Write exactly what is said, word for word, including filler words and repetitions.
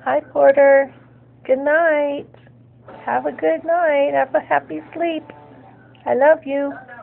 Hi, Porter. Good night. Have a good night. Have a happy sleep. I love you.